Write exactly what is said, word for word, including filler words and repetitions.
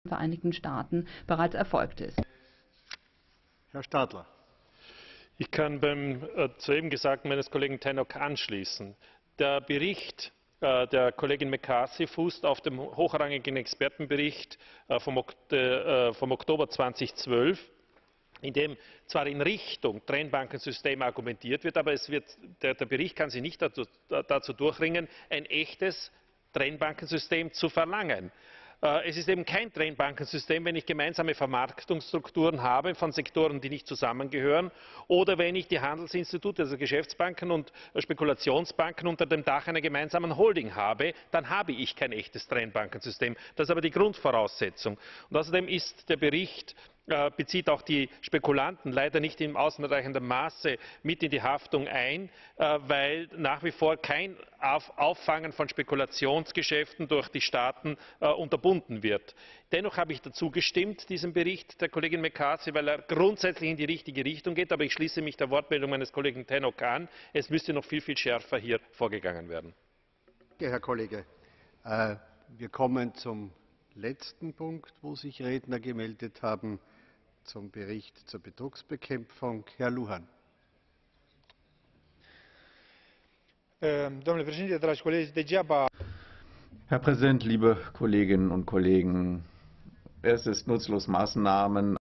Vereinigten Staaten bereits erfolgt ist. Herr Stadler. Ich kann beim äh, soeben Gesagten meines Kollegen Tannock anschließen. Der Bericht äh, der Kollegin McCarthy fußt auf dem hochrangigen Expertenbericht äh, vom, äh, vom Oktober zweitausendzwölf, in dem zwar in Richtung Trennbankensystem argumentiert wird, aber es wird, der, der Bericht kann sich nicht dazu, dazu durchringen, ein echtes Trennbankensystem zu verlangen. Es ist eben kein Trennbankensystem, wenn ich gemeinsame Vermarktungsstrukturen habe von Sektoren, die nicht zusammengehören, oder wenn ich die Handelsinstitute, also Geschäftsbanken und Spekulationsbanken unter dem Dach einer gemeinsamen Holding habe, dann habe ich kein echtes Trennbankensystem. Das ist aber die Grundvoraussetzung. Und außerdem ist der Bericht bezieht auch die Spekulanten leider nicht in ausreichendem Maße mit in die Haftung ein, weil nach wie vor kein Auffangen von Spekulationsgeschäften durch die Staaten unterbunden wird. Dennoch habe ich dazu gestimmt, diesem Bericht der Kollegin McCarthy, weil er grundsätzlich in die richtige Richtung geht. Aber ich schließe mich der Wortmeldung meines Kollegen Tannock an. Es müsste noch viel, viel schärfer hier vorgegangen werden. Danke, Herr Kollege. Äh, wir kommen zum letzten Punkt, wo sich Redner gemeldet haben, zum Bericht zur Betrugsbekämpfung. Herr Luhan. Herr Präsident, liebe Kolleginnen und Kollegen! Es ist nutzlos, Maßnahmen